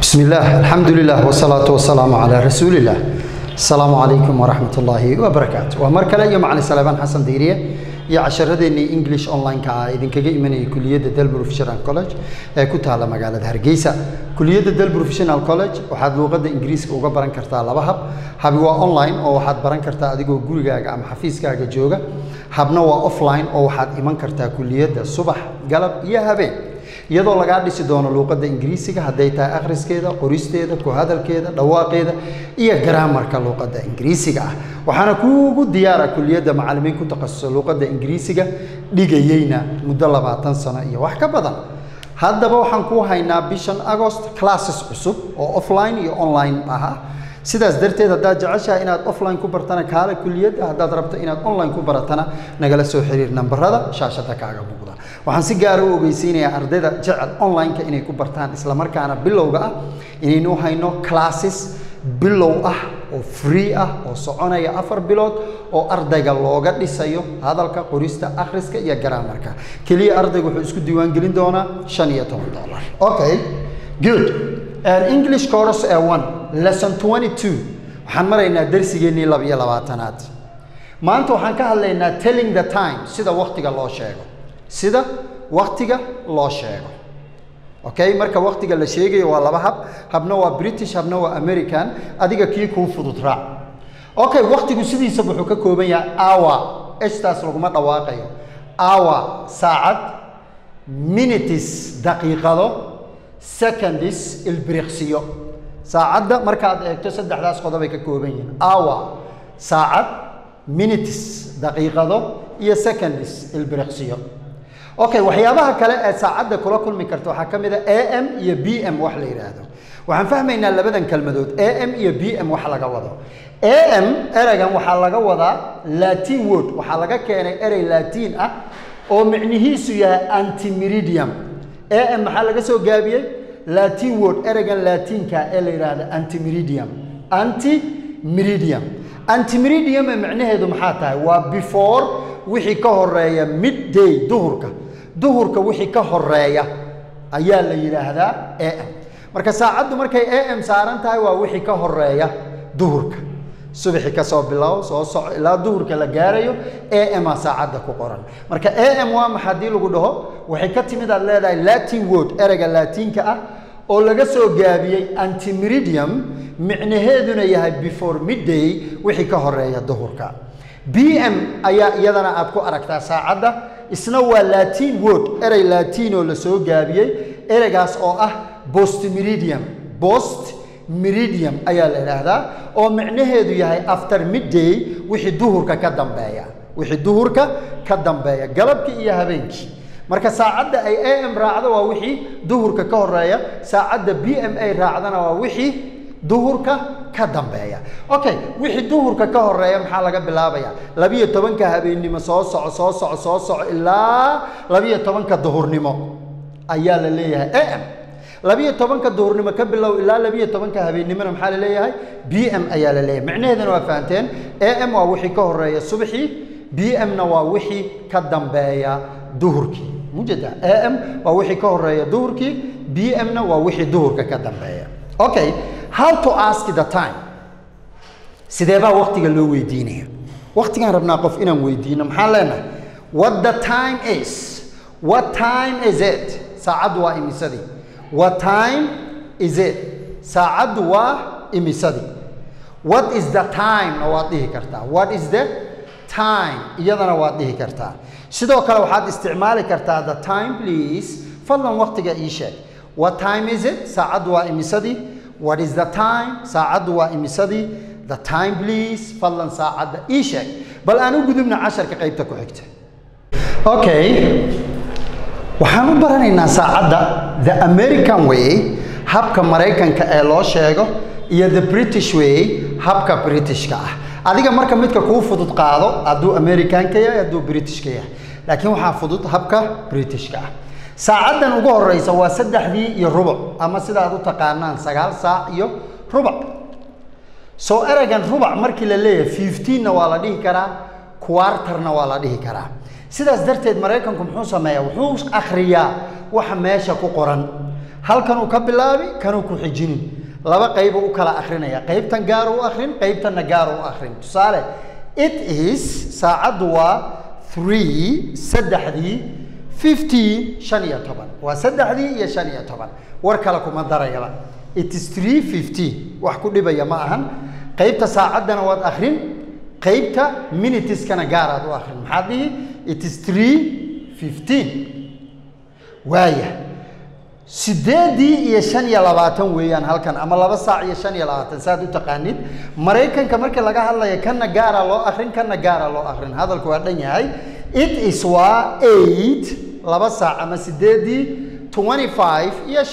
بسم الله الحمد لله والصلاة والسلام على رسول الله. السلام عليكم ورحمة الله وبركاته. ومركلا يوم علي سليمان حسن ديرية يا عشرة إنجليش أونلاين كإذن كجي من كلية دل بروفيشنال كولج كنت على مجال هرجيسة كلية دل بروفيشنال كولج وحد لغة إنجليز وجبران كرتا على بحب حبوا أونلاين أو حد بران كرتا أديكو جورجا أم حفيز كاجا جوجا حبنا أوفلاين أو حد إيمان كرتا كلية الصبح قلب يا هبي iyadoo laga dhisi doono luqadda Ingiriisiga haday tahay akhriskeeda qoristeeda ku hadalkeeda dhawaaqeeda iyo grammarka luqadda Ingiriisiga waxaana kuugu diyaara kulliyada macallimiin ku takhasus luqadda Ingiriisiga dhigayayna muddo 20 sano iyo wax ka badan haddaba waxaan ku haynaa bishan August classes cusub oo offline iyo online ah sidaas darteed haddaad jeceshahay inaad offline ku bartana kaala kulliyada haddaad rabto inaad online ku baratana nagala soo xiriir nambarada shaashada kaaga muuqda waxaan si gaar ah u ogeysiinayaa ardayda jecel online-ka inay ku bartaan isla markaana bilowga ah inaynu hayno classes bilow ah oo free ah oo soconaya 4 bilood oo ardayga looga dhisayo hadalka qorista akhriska iyo grammarka kaliya ardaygu wuxuu isku diiwaan gelin doonaa $15. Okay, good. English course A1 lesson 22 waxaan maraynaa darsigeennii 22aad maanta waxaan ka hadlaynaa telling the time sida waqtiga loo sheego okay marka waqtiga la sheegayo waa laba habna waa British habna waa American adiga kii ku fudud raac okay waqtigu sidiisa wuxuu ka kooban yahay hour eshtaas laguma dhawaaqayo hour saacad minutes daqiiqado seconds ilbiriqsiyo saacada markaad eegto saddexdaas qodob ay ka kooban yihiin hour saacad minutes daqiiqado iyo seconds ilbiriqsiyo okay waxyaabaha kale ee saacada kula kulmi karto waxa kamid ah AM iyo PM wax la yiraahdo waxaan fahmaynaa labadan kalmadood AM iyo PM wax laga wado AM eragan waxa laga wadaa Latin word waxa laga keenay eray Latin ah oo macnihiisu yahay antimeridium AM maxaa laga soo gaabiyay Latin word eragan Latinka ee la yiraahdo antimeridium macnaheedu maxaa tahay waa before wixii ka horeeya midday duhurka wixii ka horeeya ayaa la yiraahdaa AM marka saacadu markay AM saaran tahay waa wixii ka horeeya duhurka subaxi ka soo bilow soo soco ilaa duhurka la gaarayo AM saacada ku qoran marka AM waa maxadii lagu dhaho waxay ka timid aad leedahay Latin word erayga Latinka ah oo laga soo gaabiyay antimeridium macnaheeduna yahay before midday wixii ka horeeya duhurka PM ayaa iyadana aad ku aragtaa saacada isna waa Latin word eray Latin oo la soo gaabiyay eraygaas oo ah post meridium ayaa la yiraahdaa oo macnaheedu yahay after midday wixii duhurka ka dambeeya galabkii iyo habeenkii marka saacada ay AM raacdo waa wixii duhurka ka horeeya saacada PM ay raacdana waa wixii duhurka ka dambeeya okay wixii duhurka ka horeeya maxaa laga bilaabayaa 12ka habeenimo soo soco ilaa 12ka duhurnimo ayaa la leeyahay AM 12ka duhurnimo ka bilow ilaa 12ka habeenimo maxaa la leeyahay PM ayaa la leeyahay macnaheeduna waa fahanteen AM waa wixii ka horeeya subaxii PM na waa wixii ka dambeeya duhurkii mujada AM waa wixii ka horeeya duhurkii PM na waa wixii duhurka ka dambeeya okay how to ask the time sidee baa waqtiga loo weydiinaya waqtigan rabnaa qof inaan weydiino maxaa leenahay what time is it saacadu waa imisadii what time is it saacadu waa imisadii what is the time waad dhihi kartaa what is the time iyadana waad dhihi kartaa sidoo kale waxaad isticmaali kartaa the time please fadlan waqtiga ii sheeg what time is it saacadu waa imisadii what is the time saacadu waa imisadii the time please fadlan saacada ii sheeg bal aan u gudubna casharka qaybta ku xigta okay waxaan u baranaynaa saacada the American way habka Mareykanka ee loo sheego iyo the British way habka Britishka ah adiga marka midka ku fudud qaado aduu Americanka yahay aduu Britishka yahay laakiin waxa fudud habka Britishka ah saacadan ugu horeysa waa 3:15 ama sida aad u taqaanaan 9 saac iyo rubac soo eragan rubac markii la leeyahay 15 na waa la dhihi karaa quarter na waa la dhihi karaa sidaas darteed Mareykanku muxuu sameeyaa wuxuu akhriyaa waxa meesha ku qoran halkan uu ka bilaabi kanuu ku xijinin laba qayb u kala akhrinaya qaybtan gaar u akhrin qaybtanna gaar u akhrin tusaale it is saacadu waa 3 saddexdii 15 15 waa saddexdii iyo 15 war kala kuma darayaba it is 3:15 wax ku dhibaya ma ahan qaybta saacadana waad akhrin qaybta minuteskana gaar aad u akhrin maxaa dhihi it is 3:15 waaya 8 iyo 25 weeyaan halkan ama 2 saac iyo 25 saad u taqaanid Mareykanka marka laga hadlayo kana gaar loo akhrin kana gaar loo akhrin hadalku waa dhan yahay it is waa 8 2 saac ama 8 25 iyo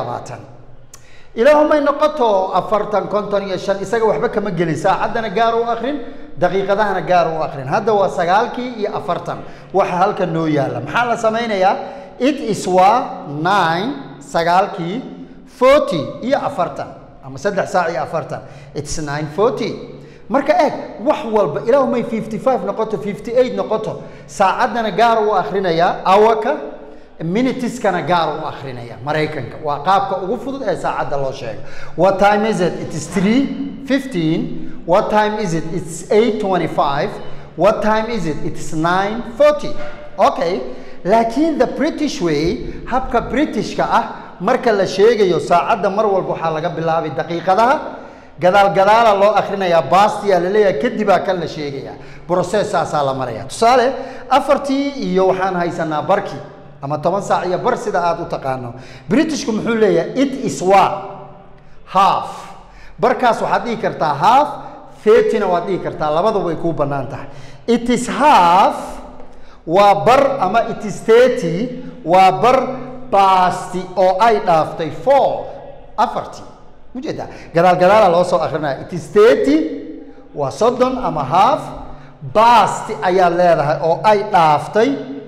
25 ilaahumay noqoto 40 50 iyo 5 isaga waxba kama gelin saacadana gaar u akhrin daqiiqadahana gaar u akhrin hadda waa 9 iyo 40 waxa halkan noo yaala maxaa la sameeynaya it is waa 9 9 40 iyo 40 ama 3 saac iyo 40 it's 9:40 marka eeg wax walba ilaahumay 55 noqoto 58 noqoto saacadana gaar u akhrinaya awaka minuteskana gaar u akhrinaya Mareykanka waa qaabka ugu fudud ee saacada loo sheego what time is it it is 3:15 what time is it it's 8:25 what time is it it's 9:40 okay laakiin the British way habka Britishka ah marka la sheegayo saacada mar walba waxa laga bilaabay daqiiqadaha gadaal loo akhrinayaa bastiya la leeyahay kadib kan la sheegayaa process-aas la maraya tusaale afartii iyo waxaan haysanaa barki ama 10 saac iyo bar sida aad u taqaano Britishku muxuu leeyahay it is what half barkaas waxaad dhihi kartaa half 30 waad dhihi kartaa labadaba way ku banaan tahay it is half waa bar ama it is 30 waa bar basti oo ay dhaaftay 4 afartii mujeda gadaal loo soo akhrinaya it is 30 waa 30 ama half basti ayaa leedahay oo ay dhaaftay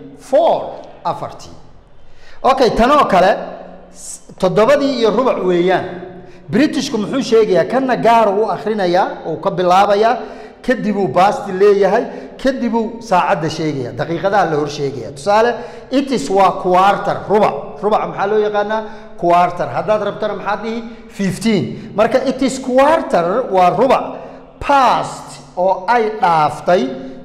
4 afartii okay tanoo kale 7 iyo rubuc weeyaan Britishku muxuu sheegayaa kana gaar u akhrinaya oo ka bilaabaya kadib uu basti leeyahay kadib uu saacada sheegaya daqiiqadaha la hor sheegaya tusaale it is waa quarter rubuc maxaa loo yaqaanaa quarter haddaad rabtana maxaa dhihi 15 marka it is quarter waa rubuc past oo ay dhaaftay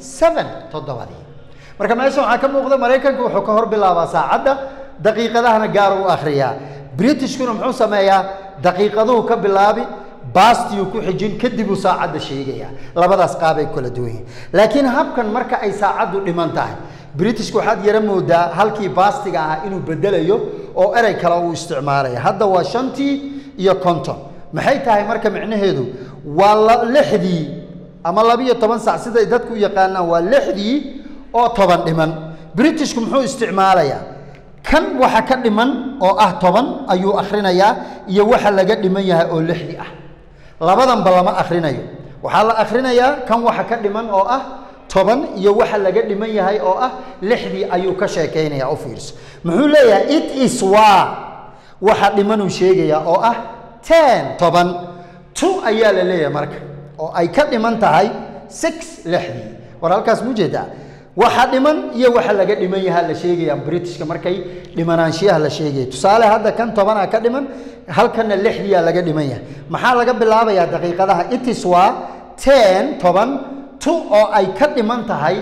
7 todobadii marka meesha waxa ka muuqda Mareykanka wuxuu ka hor bilaabaa saacada daqiiqadahana gaar u akhriyaa Britishkuna muxuu sameeyaa daqiiqaduhu ka bilaabi bastiyu ku xijin kadib uu saacada sheegaya labadaas qaab ay kala duwan yihiin laakiin habkan marka ay saacadu dhiman tahay Britishku waxaad yara moodaa halkii bastiga ah inuu bedelayo oo eray kale uu isticmaalaya hadda waa 5 iyo 50 maxay tahay marka macnaheedu waa 6 ama 12 saac sida dadku yaqaanaan waa 6 oo 10 dhiman Britishku muxuu isticmaalayaa kan waxa ka dhiman oo ah 10 ayuu akhrinayaa iyo waxa laga dhiman yahay oo 6 ah labadan lama akhrinayo waxa la akhrinayaa kan waxa ka dhiman oo ah 10 iyo waxa laga dhiman yahay oo ah 6 ayuu ka sheekeynayaa oo fiirso muxuu leeyahay it is waxa dhiman uu sheegayaa oo ah 10 2 ayaa la leeyahay marka oo ay ka dhiman tahay 6 6 war halkaas mujeeda waxa dhiman iyo waxa laga dhiman yahay la sheegaya Britishka markay dhimanaanshiyaha la sheegay tusaale hadda kan 10 ka dhiman halkana 6 laga dhiman yahay maxaa laga bilaabayaa daqiiqadaha it is 10 2 oo ay ka dhiman tahay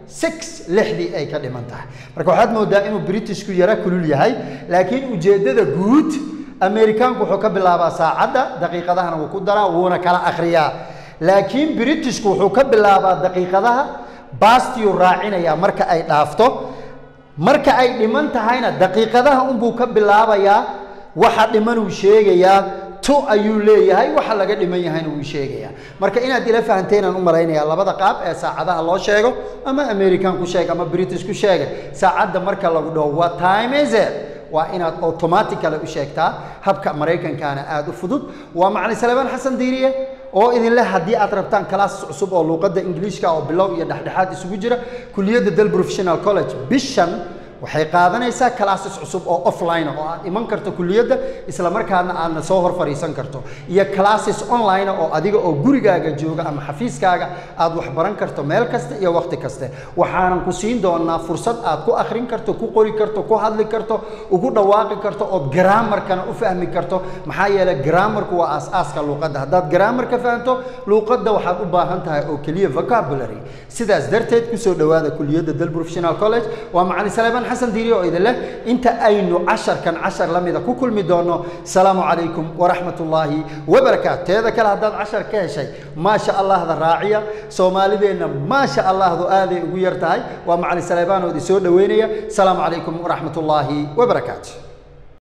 6 6 ay ka dhiman tahay marka waxaad moodaa inuu Britishku yara kulul yahay laakiin ujeedada guud Amerikaanku wuxuu ka bilaabaa saacada daqiiqadahana wuu ku daraa wuuna kala akhriyaa laakiin Britishku wuxuu ka bilaabaa daqiiqadaha bastiyu raacinaya marka ay dhaafto marka ay dhiman tahayna daqiiqadaha buu ka bilaabayaa waxa dhiman uu sheegayaa to ayuu leeyahay waxa laga dhiman yahayna uu sheegayaa marka inaad ila fahanteen aan u maleynaya labada qaab ee saacadaha loo sheego ama American ku sheeg ama British ku sheeg saacada marka lagu dhaw what time is it waa inaad automatically u sheegtaa habka Mareykankana aad u fudud waa macna Salmaan Xasan Diiriye oo idin leh hadii aad rabtaan class cusub oo luqadda Ingiriiska oo bilow iyo dhaxdhaxaad isugu jira kulliyadda Dal Professional College bishan waxay qaadanaysaa classes cusub oo offline oo aad iman karto kulliyadda isla markaana aadna soo hor fariisan karto iyo classes online oo adiga oo gurigaaga jooga ama xafiiskaaga aad wax baran karto meel kasta iyo waqti kasta waxaanan ku siin doonaa fursad aad ku akhrin karto ku qori karto ku hadli karto ugu dhawaaqi karto oo grammarkana u fahmi karto maxaa yeelay grammarku waa aasaaska luqadda haddaad grammarka fahanto luqadda waxaad u baahan tahay oo keliya vocabulary sidaas darteed ku soo dhawaada kulliyadda Del Professional College waa macallin Salebaan Xasan Diiri oo idin leh inta aynu casharkan cashar lamida ku kulmi doono salaamu calaykum waraxmatullaahi wabarakaatu teeda kale haddaad cashar ka heshay maasha allahda raaciya soomaalideenna maasha allahdu aaday ugu yar tahay waa macallin Salebaan oo idin soo dhaweynaya salaamu calaykum waraxmatullaahi wabarakaatu